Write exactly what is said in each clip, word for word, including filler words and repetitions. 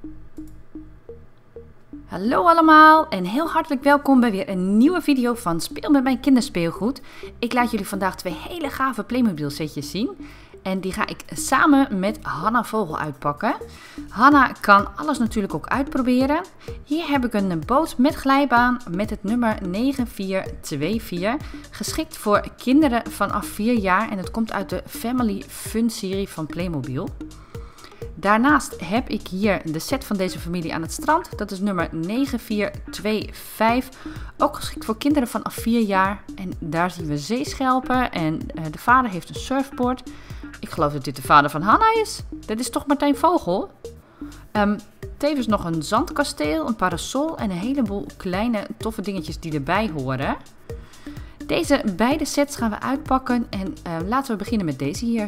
Hallo allemaal en heel hartelijk welkom bij weer een nieuwe video van Speel met mijn kinderspeelgoed. Ik laat jullie vandaag twee hele gave Playmobil setjes zien. En die ga ik samen met Hanna Vogel uitpakken. Hanna kan alles natuurlijk ook uitproberen. Hier heb ik een boot met glijbaan met het nummer negen vier twee vier. Geschikt voor kinderen vanaf vier jaar en het komt uit de Family Fun serie van Playmobil. Daarnaast heb ik hier de set van deze familie aan het strand. Dat is nummer negen vier twee vijf. Ook geschikt voor kinderen vanaf vier jaar. En daar zien we zeeschelpen en uh, de vader heeft een surfboard. Ik geloof dat dit de vader van Hanna is. Dit is toch Martijn Vogel? Um, tevens nog een zandkasteel, een parasol en een heleboel kleine toffe dingetjes die erbij horen. Deze beide sets gaan we uitpakken en uh, laten we beginnen met deze hier.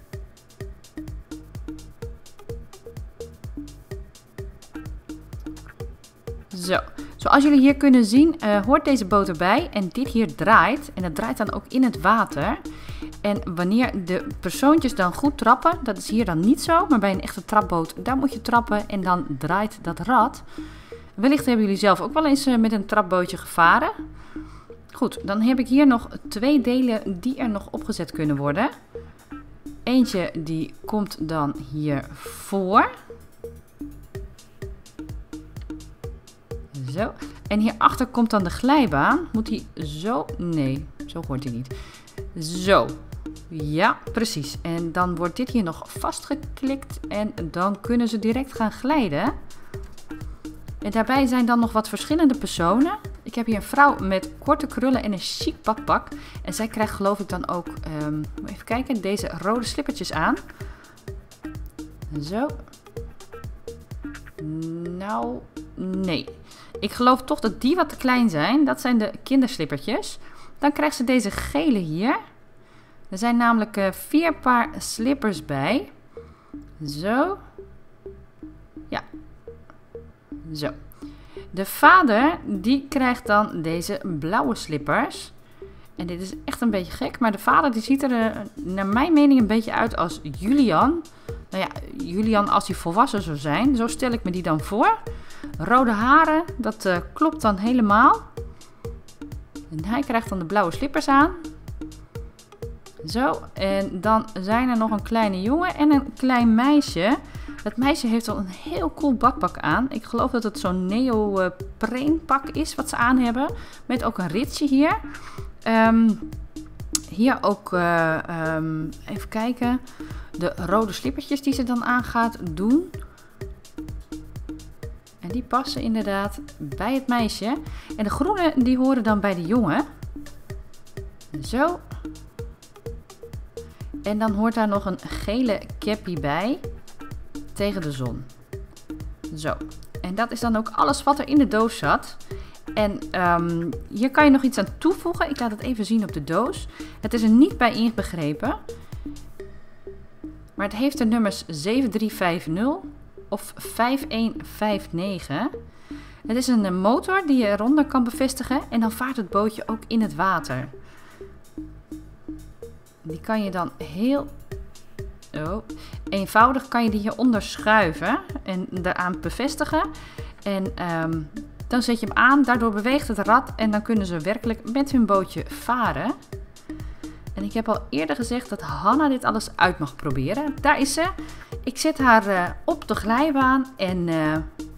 Zo, zoals jullie hier kunnen zien uh, hoort deze boot erbij en dit hier draait en dat draait dan ook in het water. En wanneer de persoontjes dan goed trappen, dat is hier dan niet zo, maar bij een echte trapboot, daar moet je trappen en dan draait dat rad. Wellicht hebben jullie zelf ook wel eens uh, met een trapbootje gevaren. Goed, dan heb ik hier nog twee delen die er nog opgezet kunnen worden. Eentje die komt dan hier voor. Zo. En hierachter komt dan de glijbaan. Moet hij zo? Nee, zo hoort hij niet. Zo. Ja, precies. En dan wordt dit hier nog vastgeklikt. En dan kunnen ze direct gaan glijden. En daarbij zijn dan nog wat verschillende personen. Ik heb hier een vrouw met korte krullen en een chic badpak. En zij krijgt geloof ik dan ook, um, even kijken, deze rode slippertjes aan. Zo. Nou, nee. Ik geloof toch dat die wat te klein zijn. Dat zijn de kinderslippertjes. Dan krijgt ze deze gele hier. Er zijn namelijk uh, vier paar slippers bij. Zo. Ja. Zo. De vader die krijgt dan deze blauwe slippers. En dit is echt een beetje gek. Maar de vader die ziet er uh, naar mijn mening een beetje uit als Julian. Nou ja, Julian als hij volwassen zou zijn. Zo stel ik me die dan voor. Rode haren, dat uh, klopt dan helemaal. En hij krijgt dan de blauwe slippers aan. Zo, en dan zijn er nog een kleine jongen en een klein meisje. Het meisje heeft al een heel cool badpak aan. Ik geloof dat het zo'n neopreenpak is wat ze aan hebben. Met ook een ritsje hier. Um, hier ook, uh, um, even kijken, de rode slippertjes die ze dan aan gaat doen. En die passen inderdaad bij het meisje. En de groene die horen dan bij de jongen. Zo. En dan hoort daar nog een gele cappy bij. Tegen de zon. Zo. En dat is dan ook alles wat er in de doos zat. En um, hier kan je nog iets aan toevoegen. Ik laat het even zien op de doos. Het is er niet bij inbegrepen. Maar het heeft de nummers zeven drie vijf nul of vijf een vijf negen. Het is een motor die je eronder kan bevestigen. En dan vaart het bootje ook in het water. Die kan je dan heel oh, eenvoudig kan je die hieronder schuiven en eraan bevestigen. En um, dan zet je hem aan, daardoor beweegt het rad en dan kunnen ze werkelijk met hun bootje varen. En ik heb al eerder gezegd dat Hanna dit alles uit mag proberen. Daar is ze. Ik zet haar uh, op de glijbaan en uh,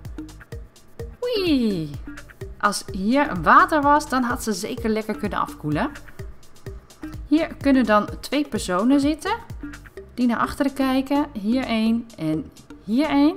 oei, als hier water was, dan had ze zeker lekker kunnen afkoelen. Hier kunnen dan twee personen zitten die naar achteren kijken. Hier één en hier één.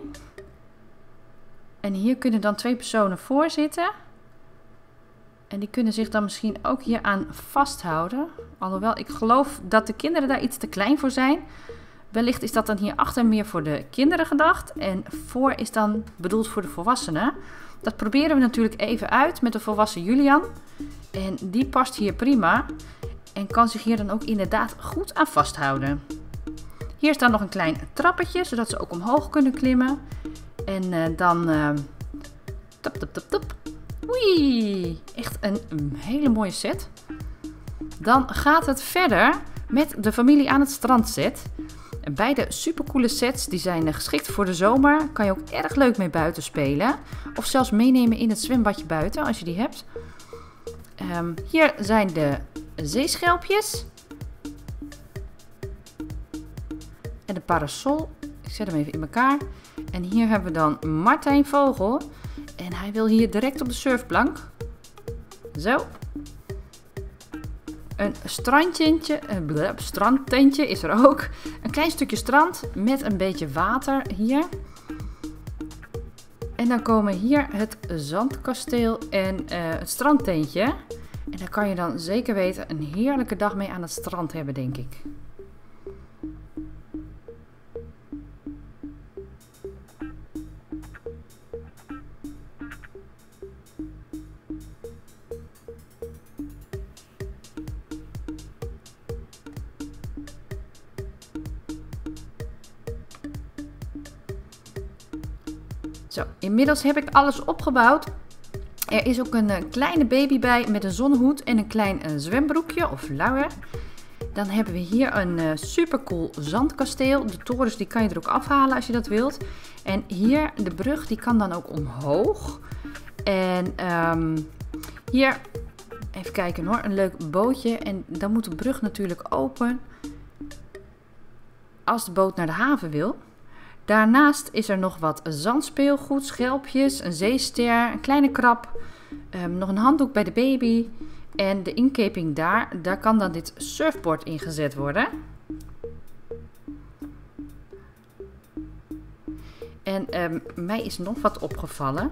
En hier kunnen dan twee personen voor zitten. En die kunnen zich dan misschien ook hier aan vasthouden. Alhoewel ik geloof dat de kinderen daar iets te klein voor zijn. Wellicht is dat dan hierachter meer voor de kinderen gedacht. En voor is dan bedoeld voor de volwassenen. Dat proberen we natuurlijk even uit met de volwassen Julian. En die past hier prima. En kan zich hier dan ook inderdaad goed aan vasthouden. Hier is dan nog een klein trappetje, zodat ze ook omhoog kunnen klimmen. En uh, dan... Uh, top, top, top, top. Oei, echt een, een hele mooie set. Dan gaat het verder met de familie aan het strand set. Beide supercoole sets, die zijn geschikt voor de zomer. Kan je ook erg leuk mee buiten spelen. Of zelfs meenemen in het zwembadje buiten, als je die hebt. Um, hier zijn de zeeschelpjes. En de parasol. Ik zet hem even in elkaar. En hier hebben we dan Martijn Vogel. En hij wil hier direct op de surfplank. Zo. Een strandtentje, een bleh, strandtentje is er ook. Een klein stukje strand met een beetje water hier. En dan komen hier het zandkasteel en uh, het strandtentje. En daar kan je dan zeker weten een heerlijke dag mee aan het strand hebben, denk ik. Zo, inmiddels heb ik alles opgebouwd. Er is ook een uh, kleine baby bij met een zonnehoed en een klein uh, zwembroekje of luier. Dan hebben we hier een uh, supercool zandkasteel. De torens die kan je er ook afhalen als je dat wilt. En hier de brug die kan dan ook omhoog. En um, hier, even kijken hoor, een leuk bootje. En dan moet de brug natuurlijk open als de boot naar de haven wil. Daarnaast is er nog wat zandspeelgoed, schelpjes, een zeester, een kleine krab, um, nog een handdoek bij de baby. En de inkeping daar, daar kan dan dit surfboard ingezet worden. En um, mij is nog wat opgevallen.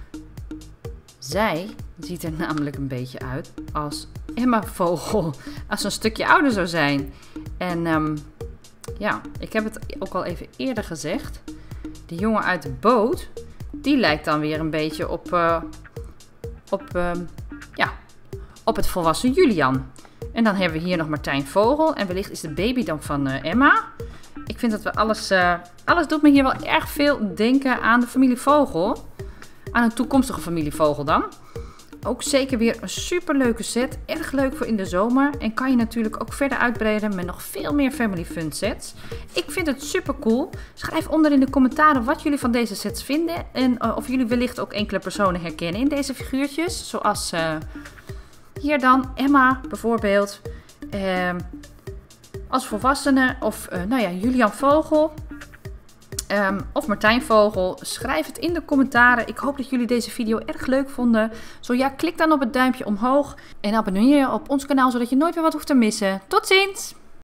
Zij ziet er namelijk een beetje uit als Emma Vogel, als ze een stukje ouder zou zijn. En um, ja, ik heb het ook al even eerder gezegd. De jongen uit de boot, die lijkt dan weer een beetje op, uh, op, uh, ja, op het volwassen Julian. En dan hebben we hier nog Martijn Vogel. En wellicht is de baby dan van uh, Emma. Ik vind dat we alles, uh, alles doet me hier wel erg veel denken aan de familie Vogel. Aan een toekomstige familie Vogel dan. Ook zeker weer een super leuke set. Erg leuk voor in de zomer. En kan je natuurlijk ook verder uitbreiden met nog veel meer Family Fun sets. Ik vind het super cool. Schrijf onder in de commentaren wat jullie van deze sets vinden. En uh, of jullie wellicht ook enkele personen herkennen in deze figuurtjes. Zoals uh, hier dan Emma bijvoorbeeld. Uh, als volwassene. Of uh, nou ja, Julian Vogel. Um, of Martijn Vogel. Schrijf het in de commentaren. Ik hoop dat jullie deze video erg leuk vonden. Zo ja, klik dan op het duimpje omhoog. En abonneer je op ons kanaal, zodat je nooit meer wat hoeft te missen. Tot ziens!